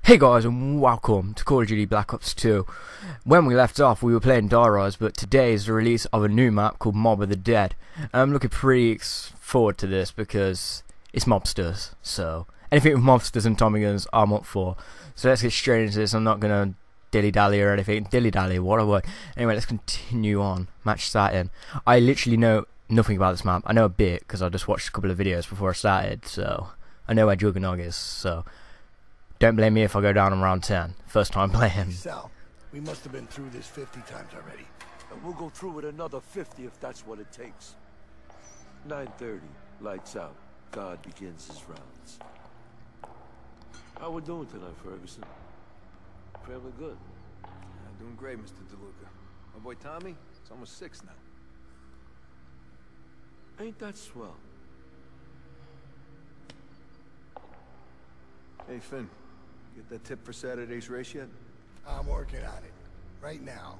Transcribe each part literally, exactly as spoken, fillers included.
Hey guys, and welcome to Call of Duty Black Ops two. When we left off, we were playing Rise, but today is the release of a new map called Mob of the Dead. And I'm looking pretty forward to this because it's Mobsters, so anything with Mobsters and Tommy guns I'm up for. So let's get straight into this. I'm not gonna dilly-dally or anything. Dilly-dally, what a word. Anyway, let's continue on. Match starting. I literally know nothing about this map. I know a bit because I just watched a couple of videos before I started, so I know where Juggernog is, so don't blame me if I go down on round ten. First time playing. Sal, we must have been through this fifty times already. And we'll go through it another fifty if that's what it takes. nine thirty, lights out. God begins his rounds. How we doing tonight, Ferguson? Family good? Yeah, doing great, Mister DeLuca. My boy Tommy, it's almost six now. Ain't that swell? Hey, Finn. Get that tip for Saturday's race yet? I'm working on it. Right now.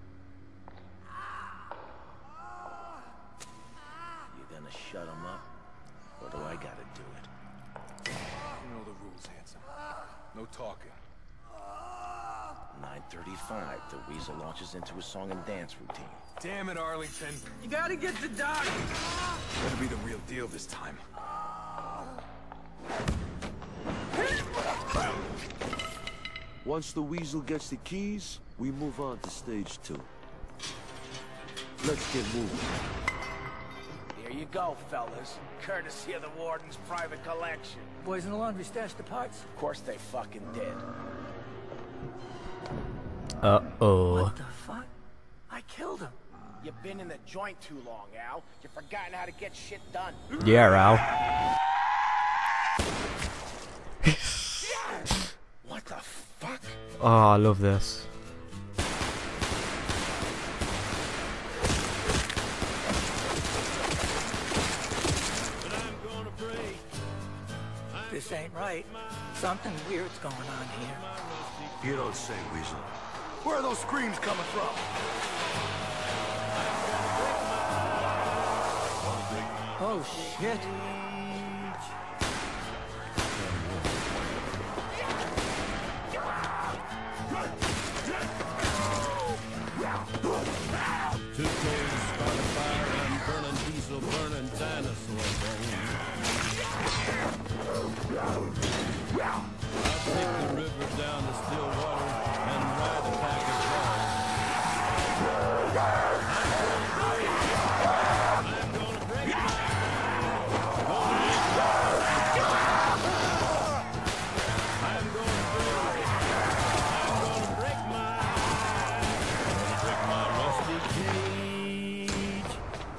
You gonna shut him up? Or do I gotta do it? You know the rules, handsome. No talking. nine thirty-five, the Weasel launches into a song and dance routine. Damn it, Arlington. You gotta get the doc! Better be the real deal this time. Once the Weasel gets the keys, we move on to stage two. Let's get moving. Here you go, fellas. Courtesy of the Warden's private collection. Boys in the laundry stashed the parts. Of course they fucking did. Uh-oh. What the fuck? I killed him. You've been in the joint too long, Al. You've forgotten how to get shit done. Yeah, Al. What the fuck? Oh, I love this. This ain't right. Something weird's going on here. You don't say, Weasel. Where are those screams coming from? Oh, shit. Two coals start a fire and burning diesel, burning dinosaur bones. I'll take the river down to still water and ride a pack of dogs. I'm gonna break my I'm gonna break I'm gonna break my break my rusty cage.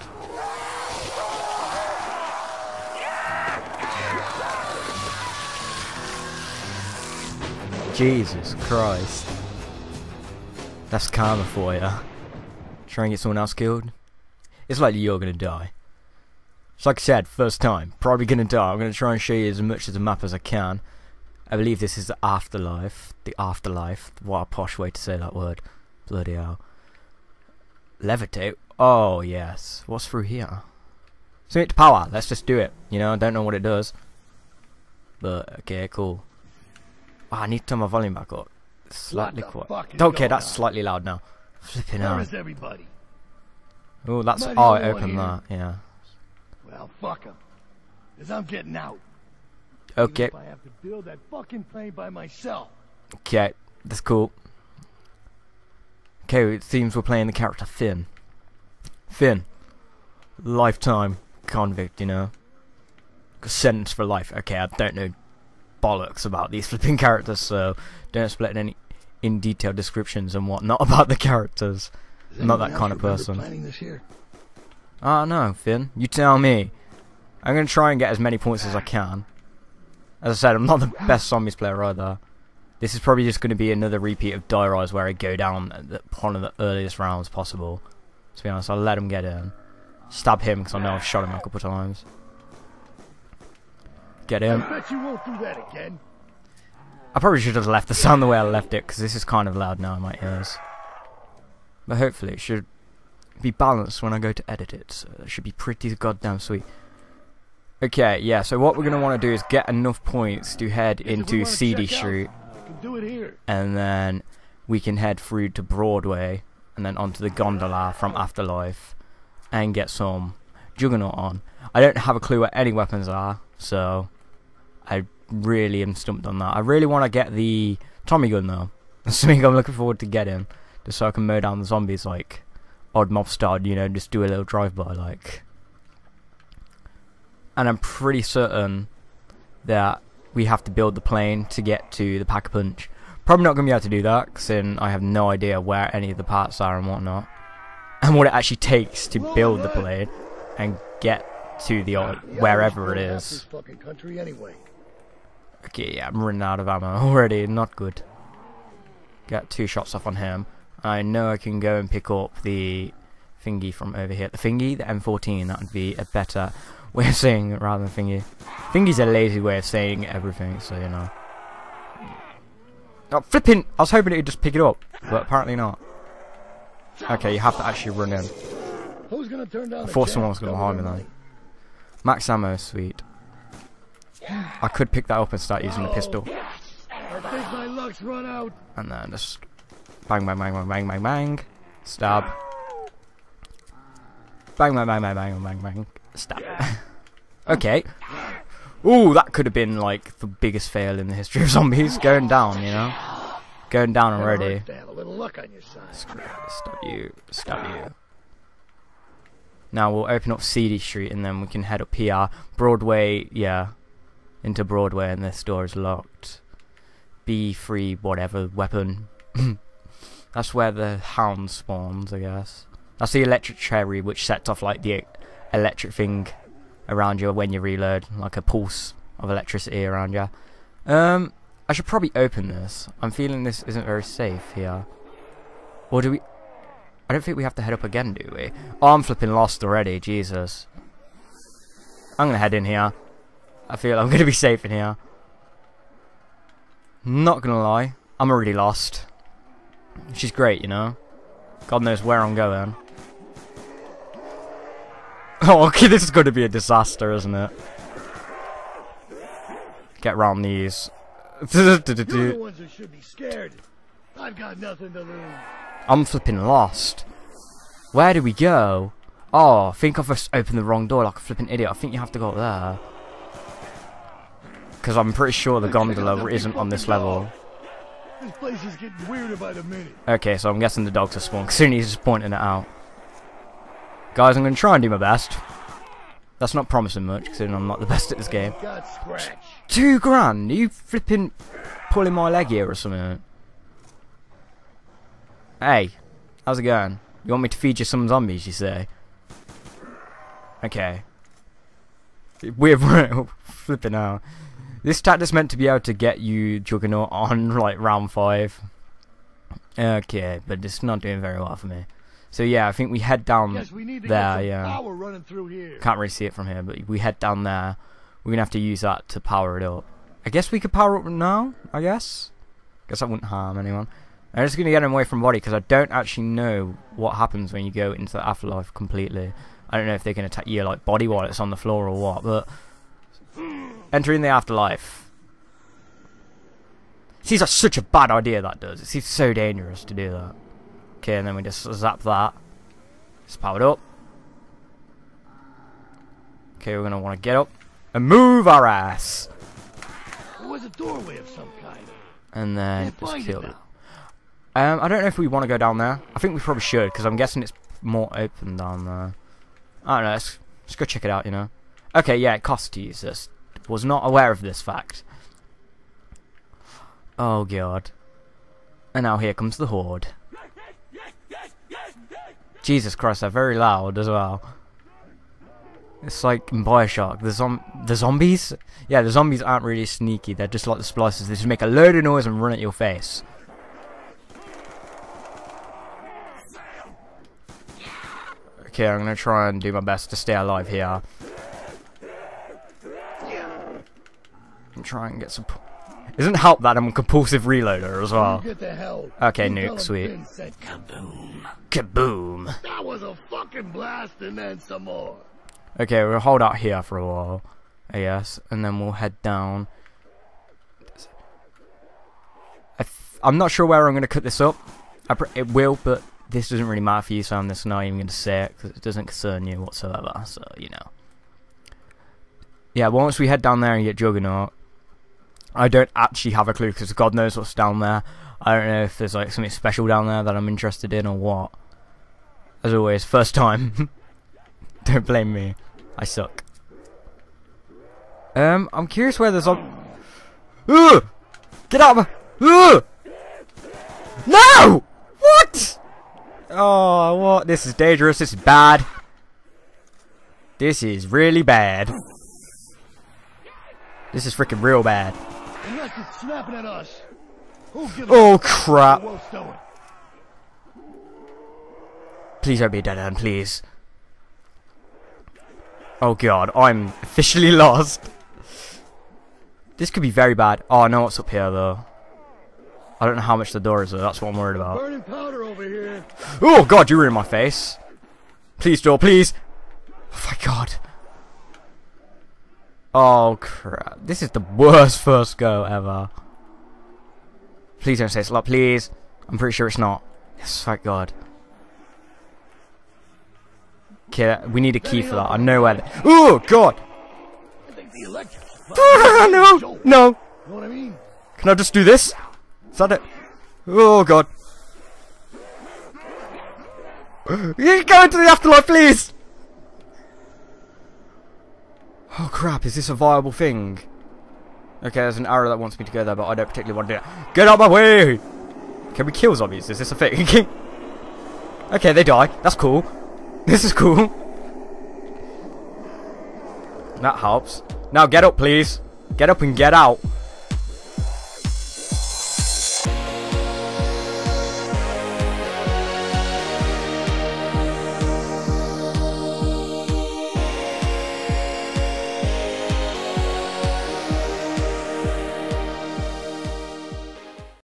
Jesus Christ. That's karma for ya. Try and get someone else killed. It's likely you're gonna die. It's like I said, first time. Probably gonna die. I'm gonna try and show you as much of the map as I can. I believe this is the afterlife. The afterlife. What a posh way to say that word. Bloody hell. Levitate. Oh, yes. What's through here? Swing it to power. Let's just do it. You know, I don't know what it does. But, okay, cool. Oh, I need to turn my volume back up. Slightly quiet. Okay, that's on? Slightly loud now. Flipping out. Where is everybody? Oh, that's. Mighty Oh, I boy opened here. that. Yeah. Well, fuck them. Because I'm getting out. Okay. Even if I have to build that fucking plane by myself. Okay, that's cool. Okay, it seems we're playing the character Finn. Finn. Lifetime convict, you know. Sentence for life. Okay, I don't know bollocks about these flipping characters, so don't expect any in detailed descriptions and whatnot about the characters. I'm not that kind of person. Planning this here? Ah, no, Finn. You tell me. I'm going to try and get as many points as I can. As I said, I'm not the best zombies player either. This is probably just going to be another repeat of Rise where I go down at the, one of the earliest rounds possible. To be honest, I'll let him get in. Stab him because I know I've shot him a couple of times. Get him. I bet you won't do that again. I probably should have left the sound the way I left it because this is kind of loud now in my ears. But hopefully it should be balanced when I go to edit it, so it should be pretty goddamn sweet. Okay, yeah, so what we're going to want to do is get enough points to head into C D Street. Do it here. and then we can head through to Broadway and then onto the gondola from Afterlife and get some Juggernaut on. I don't have a clue what any weapons are, so I really am stumped on that. I really want to get the Tommy gun though. That's something I'm looking forward to getting, just so I can mow down the zombies like odd Mobster, you know, just do a little drive-by like. And I'm pretty certain that we have to build the plane to get to the Pack-a-Punch. Probably not going to be able to do that, because then I have no idea where any of the parts are and whatnot. And what it actually takes to build the plane and get to the odd, wherever it is. This fucking country anyway. Okay, yeah, I'm running out of ammo already, not good. Get two shots off on him. I know I can go and pick up the thingy from over here. The thingy, the M fourteen, that would be a better way of saying it rather than thingy. Thingy's a lazy way of saying everything, so you know. Oh, flipping! I was hoping it would just pick it up, but apparently not. Okay, you have to actually run in. Who's gonna turn down I the thought jam? someone was going to Cover harm me the though. money. Max ammo, sweet. I could pick that up and start using the pistol. I think my luck's run out. And then just bang, bang, bang, bang, bang, bang, bang. Stab. Bang, bang, bang, bang, bang, bang, bang. Stab. Okay. Ooh, that could have been like the biggest fail in the history of zombies. Going down, you know? Going down already. To have a little luck on your side. Stab you. Stab you. Now we'll open up C D Street and then we can head up here. Broadway, yeah. Into Broadway, and this door is locked. B three, whatever, weapon. That's where the hound spawns, I guess. That's the electric cherry, which sets off like the electric thing around you when you reload, like a pulse of electricity around you. Um, I should probably open this. I'm feeling this isn't very safe here. Or do we? I don't think we have to head up again, do we? Oh, I'm flipping lost already. Jesus. I'm gonna head in here. I feel I'm gonna be safe in here. Not gonna lie, I'm already lost. She's great, you know. God knows where I'm going. Oh, okay, this is going to be a disaster, isn't it? Get round these. You're the ones who should be scared. I've got nothing to lose. I'm flipping lost. Where do we go? Oh, I think I've just opened the wrong door like a flipping idiot. I think you have to go up there. Because I'm pretty sure the gondola isn't on this level. This place is getting weirder by the minute. Okay, so I'm guessing the dogs are spawned, because soon he's just pointing it out. Guys, I'm going to try and do my best. That's not promising much, considering I'm not the best at this game. Got scratch. Two grand? Are you flipping pulling my leg here or something? Hey, how's it going? You want me to feed you some zombies, you say? Okay. We're flipping out. This stat is meant to be able to get you Juggernaut on like round five. Okay, but it's not doing very well for me. So yeah, I think we head down Guess we need to there. get some Yeah, power running through here. can't really see it from here, but we head down there. We're gonna have to use that to power it up. I guess we could power up now. I guess. Guess that wouldn't harm anyone. I'm just gonna get him away from body because I don't actually know what happens when you go into the afterlife completely. I don't know if they can attack you like body while it's on the floor or what, but entering the afterlife seems like such a bad idea. That does. It seems so dangerous to do that. Okay, and then we just zap that. Just power it up. Okay, we're gonna want to get up and move our ass. It was a doorway of some kind. And then Can't just find kill it it. now. Um, I don't know if we want to go down there. I think we probably should, because I'm guessing it's more open down there. I don't know, let's, let's go check it out, you know. Okay, yeah, it costs to use this. Was not aware of this fact. Oh, God. And now here comes the horde. Jesus Christ, they're very loud as well. It's like in Bioshock. The, zom the zombies? Yeah, the zombies aren't really sneaky. They're just like the splicers. They just make a load of noise and run at your face. Okay, I'm going to try and do my best to stay alive here. I'm trying to get some... It doesn't help that I'm a compulsive reloader as well. Get the hell. Okay, You nuke, tell 'em sweet. Finn said kaboom. Kaboom! That was a fucking blast and then some more. Okay, we'll hold out here for a while, I guess, and then we'll head down. I'm not sure where I'm going to cut this up. I pr it will, but this doesn't really matter for you, so I'm just not even going to say it because it doesn't concern you whatsoever. So you know. Yeah, once we head down there and get Juggernaut, I don't actually have a clue because God knows what's down there. I don't know if there's like something special down there that I'm interested in or what. As always, first time. Don't blame me. I suck. Um, I'm curious where there's a. Ugh! Get out of my. Ugh! No! What? Oh, what? This is dangerous. This is bad. This is really bad. This is freaking real bad. Unless it's snapping at us. Oh crap! Please don't be a dead end, please. Oh god, I'm officially lost. This could be very bad. Oh, I know what's up here though. I don't know how much the door is though. That's what I'm worried about. Burning powder over here. Oh god, you're in my face. Please, door, please. Oh my god. Oh crap! This is the worst first go ever. Please don't say it's locked, please. I'm pretty sure it's not. Yes, thank God. Okay, we need a key for that. I know where. The oh God! I think the electric. no, no. You know what I mean? Can I just do this? Is that it? Oh God! You go into the afterlife, please. Oh crap! Is this a viable thing? Okay, there's an arrow that wants me to go there, but I don't particularly want to do it. Get out of my way! Can we kill zombies? Is this a thing? Okay, they die. That's cool. This is cool. That helps. Now get up, please. Get up and get out.